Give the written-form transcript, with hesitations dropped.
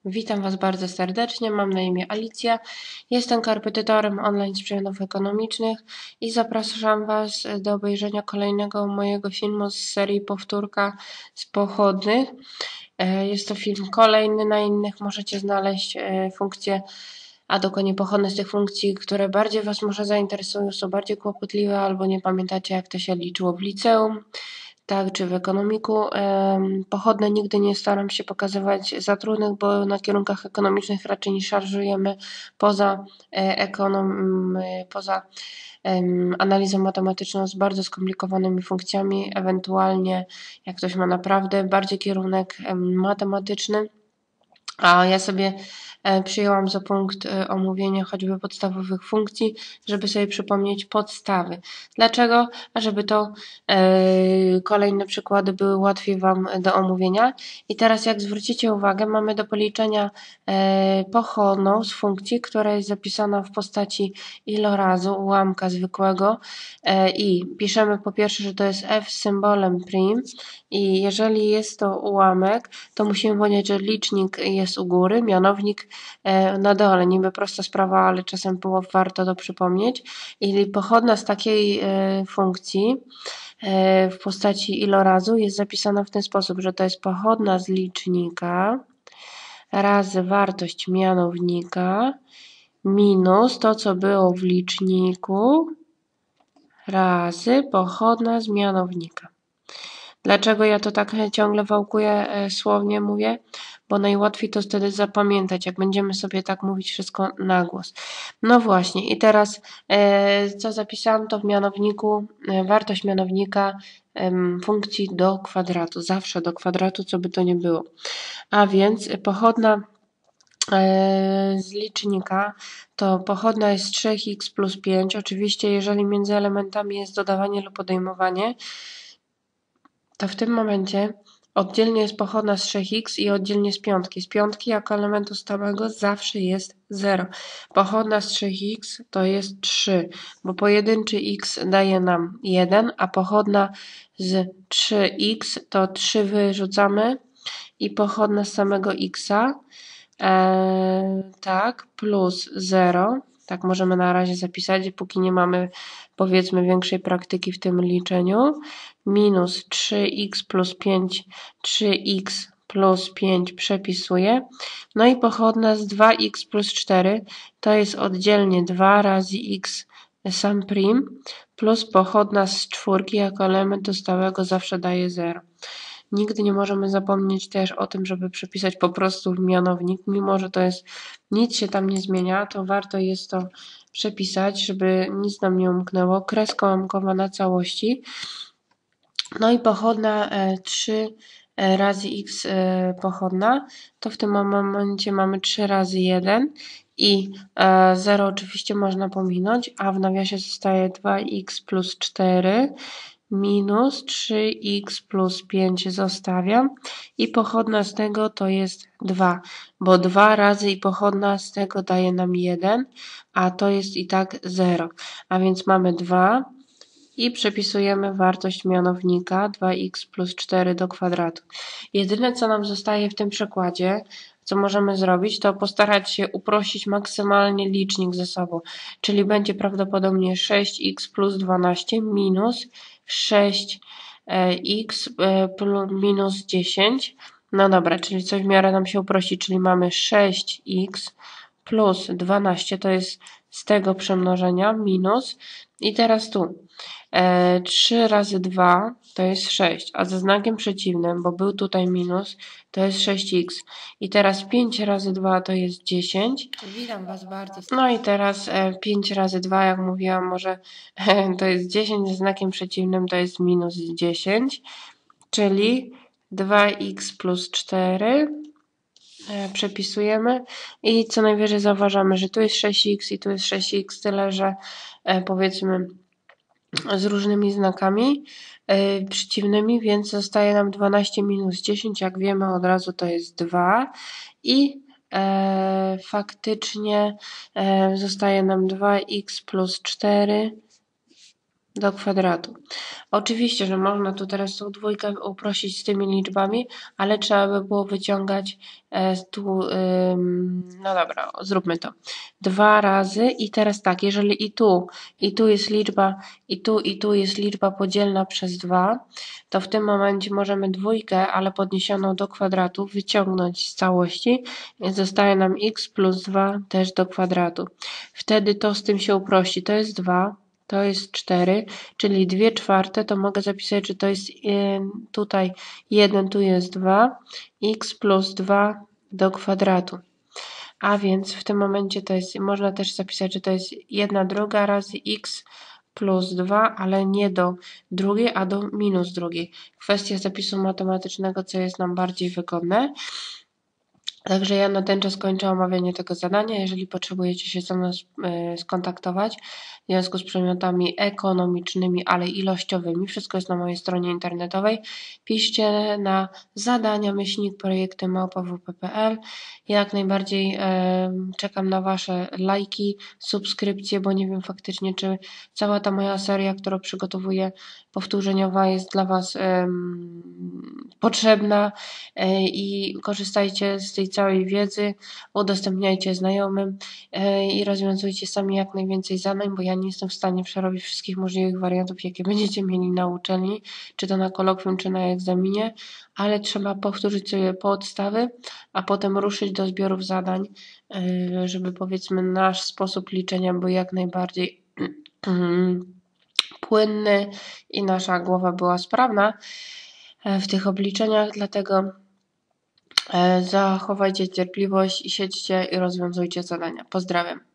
Witam Was bardzo serdecznie, mam na imię Alicja, jestem korepetytorem online z przedmiotów ekonomicznych i zapraszam Was do obejrzenia kolejnego mojego filmu z serii Powtórka z pochodnych. Jest to film kolejny, na innych możecie znaleźć funkcje, a dokładnie pochodne z tych funkcji, które bardziej Was może zainteresują, są bardziej kłopotliwe albo nie pamiętacie, jak to się liczyło w liceum. Tak, czy w ekonomiku. Pochodne nigdy nie staram się pokazywać za trudnych, bo na kierunkach ekonomicznych raczej nie szarżujemy poza poza analizą matematyczną z bardzo skomplikowanymi funkcjami, ewentualnie jak ktoś ma naprawdę bardziej kierunek matematyczny, a ja sobie przyjęłam za punkt omówienia choćby podstawowych funkcji, żeby sobie przypomnieć podstawy. Dlaczego? Żeby to kolejne przykłady były łatwiej Wam do omówienia. I teraz jak zwrócicie uwagę, mamy do policzenia pochodną z funkcji, która jest zapisana w postaci ilorazu, ułamka zwykłego i piszemy po pierwsze, że to jest f z symbolem prim i jeżeli jest to ułamek, to musimy powiedzieć, że licznik jest u góry, mianownik na dole. Niby prosta sprawa, ale czasem było warto to przypomnieć. I pochodna z takiej funkcji w postaci ilorazu jest zapisana w ten sposób, że to jest pochodna z licznika razy wartość mianownika minus to, co było w liczniku razy pochodna z mianownika. Dlaczego ja to tak ciągle wałkuję, słownie mówię? Bo najłatwiej to wtedy zapamiętać, jak będziemy sobie tak mówić wszystko na głos. No właśnie, i teraz co zapisałam, to w mianowniku wartość mianownika funkcji do kwadratu, zawsze do kwadratu, co by to nie było. A więc pochodna z licznika to pochodna jest 3x plus 5. Oczywiście, jeżeli między elementami jest dodawanie lub odejmowanie, to w tym momencie oddzielnie jest pochodna z 3x i oddzielnie z piątki. Z piątki jako elementu stałego zawsze jest 0. Pochodna z 3x to jest 3, bo pojedynczy x daje nam 1, a pochodna z 3x to 3 wyrzucamy i pochodna z samego xa tak, plus 0. Tak możemy na razie zapisać, póki nie mamy, powiedzmy, większej praktyki w tym liczeniu. Minus 3x plus 5, 3x plus 5 przepisuję. No i pochodna z 2x plus 4 to jest oddzielnie 2 razy x sam prim plus pochodna z czwórki jako elementu stałego zawsze daje 0. Nigdy nie możemy zapomnieć też o tym, żeby przepisać po prostu w mianownik, mimo że to jest, nic się tam nie zmienia, to warto jest to przepisać, żeby nic nam nie umknęło. Kreska ułamkowa na całości. No i pochodna 3 razy x pochodna, to w tym momencie mamy 3 razy 1 i 0 oczywiście można pominąć, a w nawiasie zostaje 2x plus 4 minus 3x plus 5 zostawiam i pochodna z tego to jest 2, bo 2 razy i pochodna z tego daje nam 1, a to jest i tak 0, a więc mamy 2 i przepisujemy wartość mianownika 2x plus 4 do kwadratu. Jedyne co nam zostaje w tym przykładzie, co możemy zrobić, to postarać się uprościć maksymalnie licznik ze sobą, czyli będzie prawdopodobnie 6x plus 12 minus 6x minus 10. No dobra, czyli coś w miarę nam się uprości, czyli mamy 6x plus 12, to jest z tego przemnożenia minus. I teraz tu 3 razy 2 to jest 6, a ze znakiem przeciwnym, bo był tutaj minus, to jest 6x. I teraz 5 razy 2 to jest 10. Witam Was bardzo. No i teraz 5 razy 2, jak mówiłam, może to jest 10, ze znakiem przeciwnym to jest minus 10, czyli 2x plus 4. Przepisujemy i co najwyżej zauważamy, że tu jest 6x i tu jest 6x, tyle że powiedzmy z różnymi znakami przeciwnymi, więc zostaje nam 12 minus 10, jak wiemy od razu to jest 2 i faktycznie zostaje nam 2x plus 4 do kwadratu. Oczywiście, że można tu teraz tą dwójkę uprościć z tymi liczbami, ale trzeba by było wyciągać tu, no dobra, zróbmy to. 2 razy i teraz tak, jeżeli i tu jest liczba, i tu jest liczba podzielna przez 2, to w tym momencie możemy dwójkę, ale podniesioną do kwadratu, wyciągnąć z całości i zostaje nam x plus 2 też do kwadratu. Wtedy to z tym się uprości, to jest 2, to jest 4, czyli 2/4 to mogę zapisać, że to jest tutaj 1, tu jest 2, x plus 2 do kwadratu. A więc w tym momencie to jest, można też zapisać, że to jest 1/2 razy x plus 2, ale nie do drugiej, a do minus drugiej. Kwestia zapisu matematycznego, co jest nam bardziej wygodne. Także ja na ten czas kończę omawianie tego zadania. Jeżeli potrzebujecie się ze mną skontaktować w związku z przedmiotami ekonomicznymi, ale ilościowymi, wszystko jest na mojej stronie internetowej, piszcie na zadania@projekty@wp.pl. Jak najbardziej czekam na Wasze lajki, subskrypcje, bo nie wiem faktycznie, czy cała ta moja seria, którą przygotowuję, powtórzeniowa jest dla Was potrzebna i korzystajcie z tej całej wiedzy, udostępniajcie znajomym i rozwiązujcie sami jak najwięcej zadań, bo ja nie jestem w stanie przerobić wszystkich możliwych wariantów, jakie będziecie mieli na uczelni, czy to na kolokwium, czy na egzaminie, ale trzeba powtórzyć sobie podstawy, a potem ruszyć do zbiorów zadań, żeby powiedzmy nasz sposób liczenia był jak najbardziej płynny i nasza głowa była sprawna w tych obliczeniach, dlatego zachowajcie cierpliwość i siedźcie i rozwiązujcie zadania. Pozdrawiam.